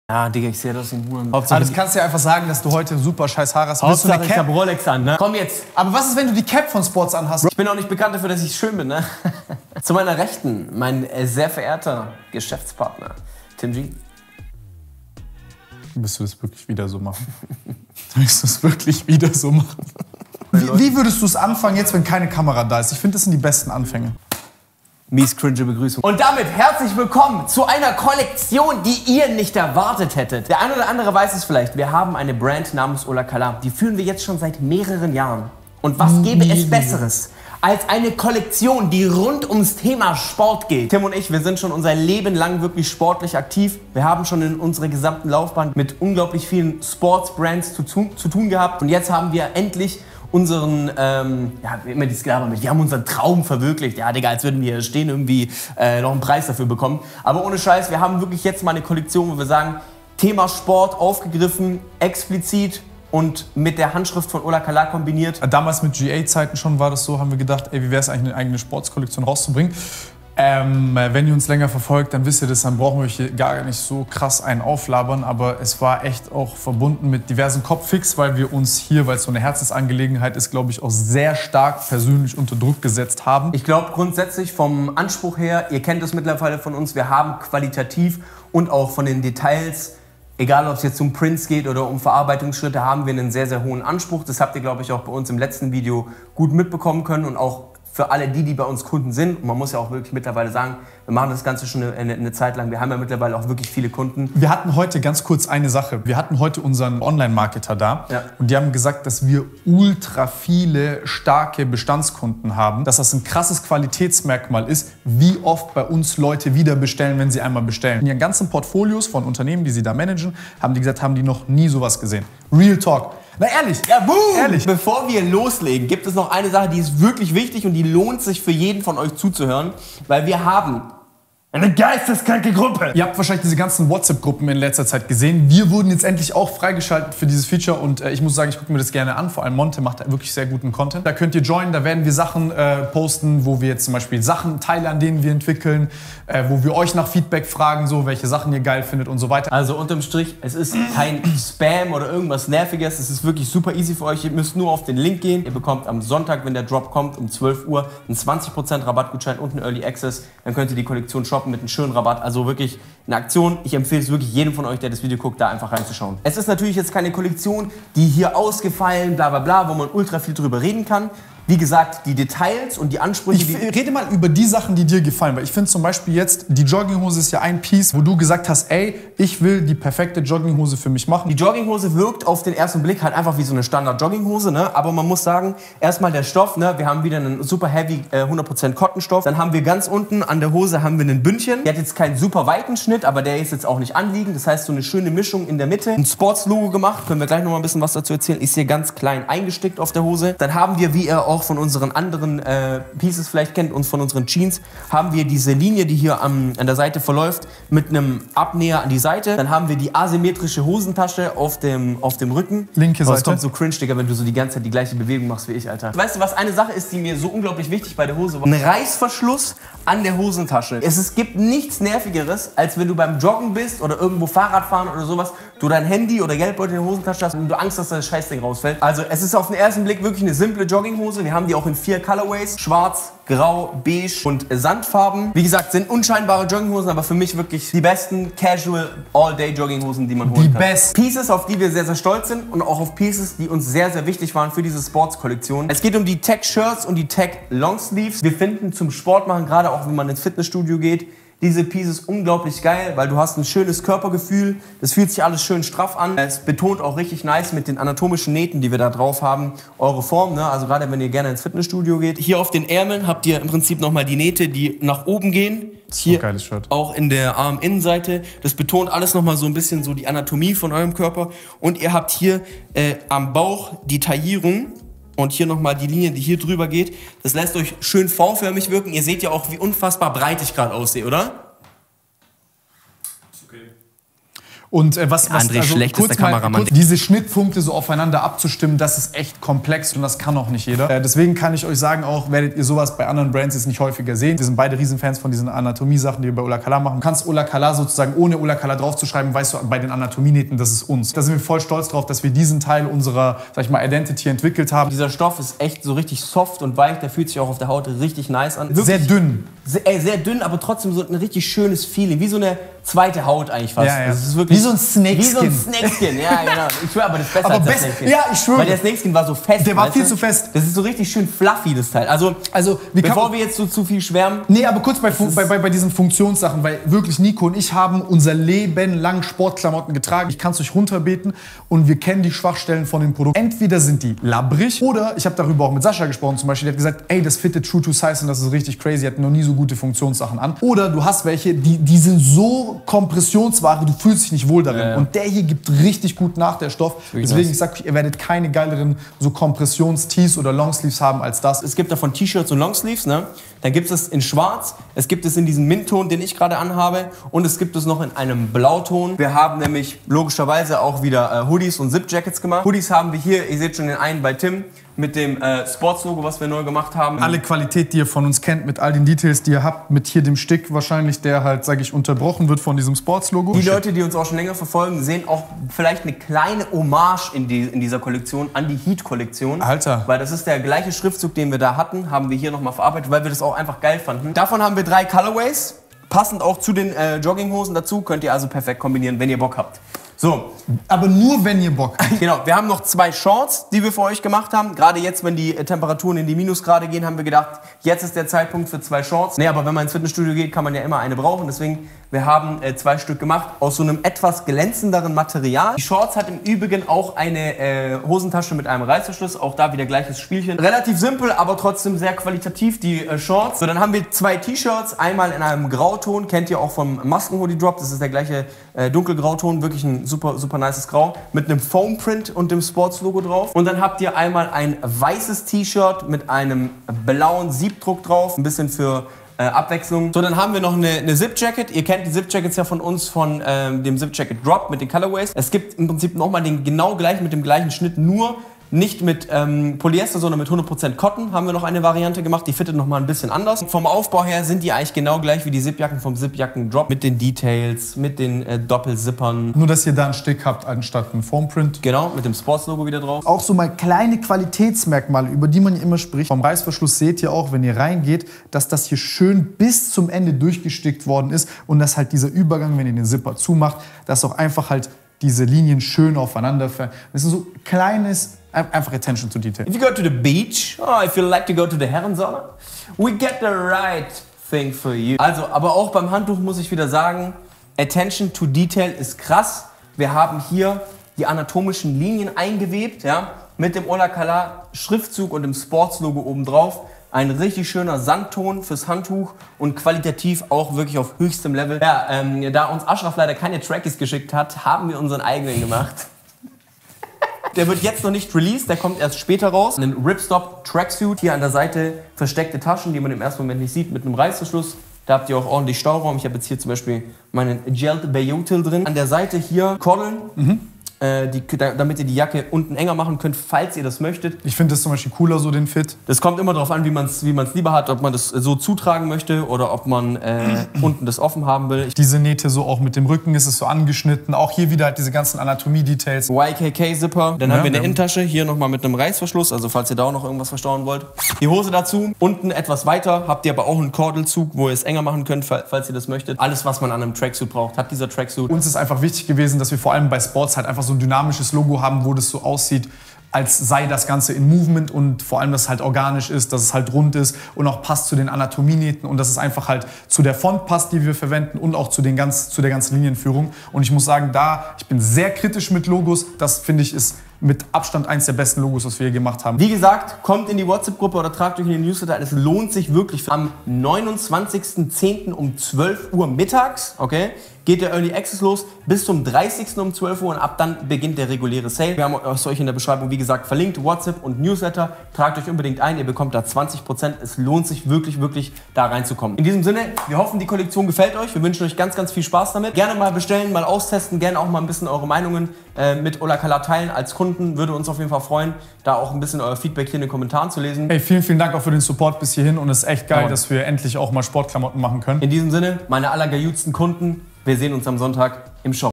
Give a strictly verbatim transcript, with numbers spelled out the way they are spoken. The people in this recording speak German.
Ja, Digga, ich sehe das in Huren. Hauptsache, das kannst du ja einfach sagen, dass du heute super scheiß Haare hast. Hauptsache, ich hab Rolex an, ne? Komm jetzt. Aber was ist, wenn du die Cap von Sports anhast? Ich bin auch nicht bekannt dafür, dass ich schön bin, ne? Zu meiner Rechten, mein äh, sehr verehrter Geschäftspartner, Tim G. Willst du das wirklich wieder so machen? Willst du es wirklich wieder so machen? Wie, wie würdest du es anfangen jetzt, wenn keine Kamera da ist? Ich finde, das sind die besten Anfänge. Mies cringe Begrüßung. Und damit herzlich willkommen zu einer Kollektion, die ihr nicht erwartet hättet. Der eine oder andere weiß es vielleicht. Wir haben eine Brand namens Ola Kala. Die führen wir jetzt schon seit mehreren Jahren. Und was gäbe es Besseres als eine Kollektion, die rund ums Thema Sport geht? Tim und ich, wir sind schon unser Leben lang wirklich sportlich aktiv. Wir haben schon in unserer gesamten Laufbahn mit unglaublich vielen Sportsbrands zu tun, zu tun gehabt. Und jetzt haben wir endlich unseren, ähm, ja, immer dieses Gelaber mit, wir haben unseren Traum verwirklicht. Ja, Digga, als würden wir hier stehen, irgendwie äh, noch einen Preis dafür bekommen. Aber ohne Scheiß, wir haben wirklich jetzt mal eine Kollektion, wo wir sagen, Thema Sport aufgegriffen, explizit und mit der Handschrift von Ola Kala kombiniert. Damals mit G A-Zeiten schon war das so, haben wir gedacht, ey, wie wäre es eigentlich, eine eigene Sportskollektion rauszubringen. Ähm, wenn ihr uns länger verfolgt, dann wisst ihr das, dann brauchen wir euch gar nicht so krass einen auflabern, aber es war echt auch verbunden mit diversen Kopffix, weil wir uns hier, weil es so eine Herzensangelegenheit ist, glaube ich, auch sehr stark persönlich unter Druck gesetzt haben. Ich glaube grundsätzlich vom Anspruch her, ihr kennt es mittlerweile von uns, wir haben qualitativ und auch von den Details, egal ob es jetzt um Prints geht oder um Verarbeitungsschritte, haben wir einen sehr, sehr hohen Anspruch. Das habt ihr, glaube ich, auch bei uns im letzten Video gut mitbekommen können und auch für alle die, die bei uns Kunden sind. Und man muss ja auch wirklich mittlerweile sagen, wir machen das Ganze schon eine, eine Zeit lang. Wir haben ja mittlerweile auch wirklich viele Kunden. Wir hatten heute ganz kurz eine Sache. Wir hatten heute unseren Online-Marketer da. Ja. Und die haben gesagt, dass wir ultra viele starke Bestandskunden haben. Dass das ein krasses Qualitätsmerkmal ist, wie oft bei uns Leute wieder bestellen, wenn sie einmal bestellen. In ihren ganzen Portfolios von Unternehmen, die sie da managen, haben die gesagt, haben die noch nie sowas gesehen. Real Talk. Na ehrlich, ja, boom. ehrlich. Bevor wir loslegen, gibt es noch eine Sache, die ist wirklich wichtig und die lohnt sich für jeden von euch zuzuhören, weil wir haben eine geisteskranke Gruppe. Ihr habt wahrscheinlich diese ganzen WhatsApp-Gruppen in letzter Zeit gesehen. Wir wurden jetzt endlich auch freigeschaltet für dieses Feature und äh, ich muss sagen, ich gucke mir das gerne an. Vor allem Monte macht da wirklich sehr guten Content. Da könnt ihr joinen, da werden wir Sachen äh, posten, wo wir jetzt zum Beispiel Sachen teilen, an denen wir entwickeln, äh, wo wir euch nach Feedback fragen, so welche Sachen ihr geil findet und so weiter. Also unterm Strich, es ist kein Spam oder irgendwas Nerviges. Es ist wirklich super easy für euch. Ihr müsst nur auf den Link gehen. Ihr bekommt am Sonntag, wenn der Drop kommt, um zwölf Uhr einen zwanzig Prozent Rabattgutschein und einen Early Access. Dann könnt ihr die Kollektion shoppen mit einem schönen Rabatt. Also wirklich eine Aktion. Ich empfehle es wirklich jedem von euch, der das Video guckt, da einfach reinzuschauen. Es ist natürlich jetzt keine Kollektion, die hier ausgefallen, bla bla bla, wo man ultra viel drüber reden kann. Wie gesagt, die Details und die Ansprüche... Ich rede mal über die Sachen, die dir gefallen. Weil ich finde zum Beispiel jetzt, die Jogginghose ist ja ein Piece, wo du gesagt hast, ey, ich will die perfekte Jogginghose für mich machen. Die Jogginghose wirkt auf den ersten Blick halt einfach wie so eine Standard-Jogginghose, ne? Aber man muss sagen, erstmal der Stoff, ne? Wir haben wieder einen super heavy äh, hundert Prozent Cotton-Stoff. Dann haben wir ganz unten an der Hose haben wir einen Bündchen. Der hat jetzt keinen super weiten Schnitt, aber der ist jetzt auch nicht anliegend. Das heißt, so eine schöne Mischung in der Mitte. Ein Sports-Logo gemacht, können wir gleich noch mal ein bisschen was dazu erzählen. Ist hier ganz klein eingestickt auf der Hose. Dann haben wir, wie ihr auch von unseren anderen äh, Pieces vielleicht kennt, uns von unseren Jeans, haben wir diese Linie, die hier am, an der Seite verläuft, mit einem Abnäher an die Seite. Dann haben wir die asymmetrische Hosentasche auf dem, auf dem Rücken. Linke Seite. Das kommt so cringe, Digga, wenn du so die ganze Zeit die gleiche Bewegung machst wie ich, Alter. Weißt du, was eine Sache ist, die mir so unglaublich wichtig bei der Hose war? Ein Reißverschluss an der Hosentasche. Es, es gibt nichts Nervigeres, als wenn du beim Joggen bist oder irgendwo Fahrrad fahren oder sowas, du dein Handy oder Geldbeutel in der Hosentasche hast und du Angst hast, dass das Scheißding rausfällt. Also es ist auf den ersten Blick wirklich eine simple Jogginghose. Wir haben die auch in vier Colorways. Schwarz, Grau, Beige und Sandfarben. Wie gesagt, sind unscheinbare Jogginghosen, aber für mich wirklich die besten Casual All-Day Jogginghosen, die man holen die kann. Die best. Pieces, auf die wir sehr, sehr stolz sind und auch auf Pieces, die uns sehr, sehr wichtig waren für diese Sports-Kollektion. Es geht um die Tech-Shirts und die Tech-Longsleeves. Wir finden zum Sport machen, gerade auch wenn man ins Fitnessstudio geht, diese Pieces unglaublich geil, weil du hast ein schönes Körpergefühl. Das fühlt sich alles schön straff an. Es betont auch richtig nice mit den anatomischen Nähten, die wir da drauf haben, eure Form. Ne? Also gerade wenn ihr gerne ins Fitnessstudio geht. Hier auf den Ärmeln habt ihr im Prinzip nochmal die Nähte, die nach oben gehen. Hier geiles Shirt. Auch in der Arminnenseite. Das betont alles nochmal so ein bisschen so die Anatomie von eurem Körper. Und ihr habt hier äh, am Bauch die Taillierung. Und hier nochmal die Linie, die hier drüber geht. Das lässt euch schön V-förmig wirken. Ihr seht ja auch, wie unfassbar breit ich gerade aussehe, oder? Ist okay. Und äh, was, was André, also schlechtester kurz mal, Kameramann. kurz diese Schnittpunkte so aufeinander abzustimmen, das ist echt komplex und das kann auch nicht jeder. Äh, deswegen kann ich euch sagen, auch werdet ihr sowas bei anderen Brands jetzt nicht häufiger sehen. Wir sind beide Riesenfans von diesen Anatomie-Sachen, die wir bei Ola Kala machen. Du kannst Ola Kala sozusagen ohne Ola Kala draufzuschreiben, weißt du bei den Anatomie-Nähten, das ist uns. Da sind wir voll stolz drauf, dass wir diesen Teil unserer, sag ich mal, Identity entwickelt haben. Dieser Stoff ist echt so richtig soft und weich, der fühlt sich auch auf der Haut richtig nice an. Wirklich Sehr dünn. Sehr, äh, sehr dünn, aber trotzdem so ein richtig schönes Feeling, wie so eine zweite Haut eigentlich fast. Ja, ja. Das ist wirklich Wie so ein Snakeskin. Wie so ein Snakeskin, ja genau. Ich schwöre, aber das ist besser Aber als der best- Snakeskin. ja, ich schwöre. Weil der Snakeskin war so fest. Der war weißt viel du? zu fest. Das ist so richtig schön fluffy, das Teil. Also, Also, wie kann bevor man- wir jetzt so zu viel schwärmen, Nee, aber kurz bei, Fun- bei, bei, bei diesen Funktionssachen, weil wirklich Nico und ich haben unser Leben lang Sportklamotten getragen. Ich kann es euch runterbeten und wir kennen die Schwachstellen von dem Produkt. Entweder sind die labbrig oder ich habe darüber auch mit Sascha gesprochen zum Beispiel, der hat gesagt, ey, das fittet true to size und das ist richtig crazy, hat noch nie so gute Funktionssachen an. Oder du hast welche, die, die sind so Kompressionsware, du fühlst dich nicht wohl darin. Ja, ja. Und der hier gibt richtig gut nach, der Stoff. Wirklich Deswegen, nice. ich sag euch, ihr werdet keine geileren so Kompressions-Tees oder Longsleeves haben als das. es gibt davon T-Shirts und Longsleeves, ne? Dann gibt es in schwarz, es gibt es in diesem Mintton, den ich gerade anhabe und es gibt es noch in einem Blauton. Wir haben nämlich logischerweise auch wieder äh, Hoodies und Zip-Jackets gemacht. Hoodies haben wir hier, ihr seht schon den einen bei Tim, mit dem äh, Sports-Logo, was wir neu gemacht haben. Alle Qualität, die ihr von uns kennt, mit all den Details, die ihr habt, mit hier dem Stick wahrscheinlich, der halt, sage ich, unterbrochen wird von diesem Sports-Logo. Die Leute, die uns auch schon länger verfolgen, sehen auch vielleicht eine kleine Hommage in, die, in dieser Kollektion an die Heat-Kollektion. Alter. Weil das ist der gleiche Schriftzug, den wir da hatten, haben wir hier nochmal verarbeitet, weil wir das auch einfach geil fanden. Davon haben wir drei Colorways, passend auch zu den äh, Jogginghosen dazu, könnt ihr also perfekt kombinieren, wenn ihr Bock habt. So, Aber nur, wenn ihr Bock habt. genau, wir haben noch zwei Shorts, die wir für euch gemacht haben. Gerade jetzt, wenn die äh, Temperaturen in die Minusgrade gehen, haben wir gedacht, jetzt ist der Zeitpunkt für zwei Shorts. Nee, aber wenn man ins Fitnessstudio geht, kann man ja immer eine brauchen. Deswegen, wir haben äh, zwei Stück gemacht aus so einem etwas glänzenderen Material. Die Shorts hat im Übrigen auch eine äh, Hosentasche mit einem Reißverschluss. Auch da wieder gleiches Spielchen. Relativ simpel, aber trotzdem sehr qualitativ, die äh, Shorts. So, dann haben wir zwei T-Shirts. Einmal in einem Grauton, kennt ihr auch vom Maskenhoodie Drop. Das ist der gleiche äh, dunkelgrauton, wirklich ein super, super nices Grau. Mit einem Foam-Print und dem Sports-Logo drauf. Und dann habt ihr einmal ein weißes T-Shirt mit einem blauen Siebdruck drauf. Ein bisschen für Äh, Abwechslung. So, dann haben wir noch eine, eine Zip-Jacket. Ihr kennt die Zip-Jackets ja von uns, von ähm, dem Zip-Jacket Drop mit den Colorways. Es gibt im Prinzip nochmal den genau gleichen, mit dem gleichen Schnitt, nur nicht mit ähm, Polyester, sondern mit hundert Prozent Cotton haben wir noch eine Variante gemacht. Die fittet nochmal ein bisschen anders. Vom Aufbau her sind die eigentlich genau gleich wie die Zip-Jacken vom Zip-Jacken Drop. Mit den Details, mit den äh, Doppelzippern. Nur, dass ihr da einen Stick habt, anstatt einen Foamprint. Genau, mit dem Sports-Logo wieder drauf. Auch so mal kleine Qualitätsmerkmale, über die man ja immer spricht. Vom Reißverschluss seht ihr auch, wenn ihr reingeht, dass das hier schön bis zum Ende durchgestickt worden ist und dass halt dieser Übergang, wenn ihr den Zipper zumacht, dass auch einfach halt diese Linien schön aufeinander fallen. Das ist so kleines, einfach Attention to Detail. If you go to the beach, or if you like to go to the Herrensauna, we get the right thing for you. Also, aber auch beim Handtuch muss ich wieder sagen, Attention to Detail ist krass. Wir haben hier die anatomischen Linien eingewebt, ja, mit dem Ola Kala Schriftzug und dem Sports-Logo oben drauf. Ein richtig schöner Sandton fürs Handtuch und qualitativ auch wirklich auf höchstem Level. Ja, ähm, da uns Ashraf leider keine Trackies geschickt hat, haben wir unseren eigenen gemacht. Der wird jetzt noch nicht released, der kommt erst später raus. Ein Ripstop Tracksuit, hier an der Seite versteckte Taschen, die man im ersten Moment nicht sieht, mit einem Reißverschluss. Da habt ihr auch ordentlich Stauraum. Ich habe jetzt hier zum Beispiel meinen Gelled Bayotel drin. An der Seite hier Kordeln. Mhm. Äh, die, damit ihr die Jacke unten enger machen könnt, falls ihr das möchtet. Ich finde das zum Beispiel cooler, so den Fit. Das kommt immer darauf an, wie man es wie man's lieber hat, ob man das so zutragen möchte oder ob man äh, unten das offen haben will. Diese Nähte so auch mit dem Rücken ist es so angeschnitten. Auch hier wieder halt diese ganzen Anatomie-Details. Y K K-Zipper. Dann Ja, haben wir eine ja. Innentasche, hier nochmal mit einem Reißverschluss, also falls ihr da auch noch irgendwas verstauen wollt. Die Hose dazu. Unten etwas weiter habt ihr aber auch einen Kordelzug, wo ihr es enger machen könnt, falls ihr das möchtet. Alles, was man an einem Tracksuit braucht, hat dieser Tracksuit. Uns ist einfach wichtig gewesen, dass wir vor allem bei Sports halt einfach so ein dynamisches Logo haben, wo das so aussieht, als sei das Ganze in Movement und vor allem, dass es halt organisch ist, dass es halt rund ist und auch passt zu den Anatomienähten und dass es einfach halt zu der Font passt, die wir verwenden und auch zu, den ganz, zu der ganzen Linienführung. Und ich muss sagen, da, ich bin sehr kritisch mit Logos. Das, finde ich, ist mit Abstand eins der besten Logos, was wir hier gemacht haben. Wie gesagt, kommt in die WhatsApp-Gruppe oder tragt euch in den Newsletter. Es lohnt sich wirklich. Am neunundzwanzigsten zehnten um zwölf Uhr mittags, okay, geht der Early Access los bis zum dreißigsten um zwölf Uhr und ab dann beginnt der reguläre Sale. Wir haben es euch in der Beschreibung, wie gesagt, verlinkt, WhatsApp und Newsletter. Tragt euch unbedingt ein, ihr bekommt da zwanzig Prozent. Es lohnt sich wirklich, wirklich da reinzukommen. In diesem Sinne, wir hoffen, die Kollektion gefällt euch. Wir wünschen euch ganz, ganz viel Spaß damit. Gerne mal bestellen, mal austesten, gerne auch mal ein bisschen eure Meinungen äh, mit Ola Kala teilen als Kunden. Würde uns auf jeden Fall freuen, da auch ein bisschen euer Feedback hier in den Kommentaren zu lesen. Hey, vielen, vielen Dank auch für den Support bis hierhin und es ist echt geil, Ja. dass wir endlich auch mal Sportklamotten machen können. In diesem Sinne, meine allergeilsten Kunden, wir sehen uns am Sonntag im Shop.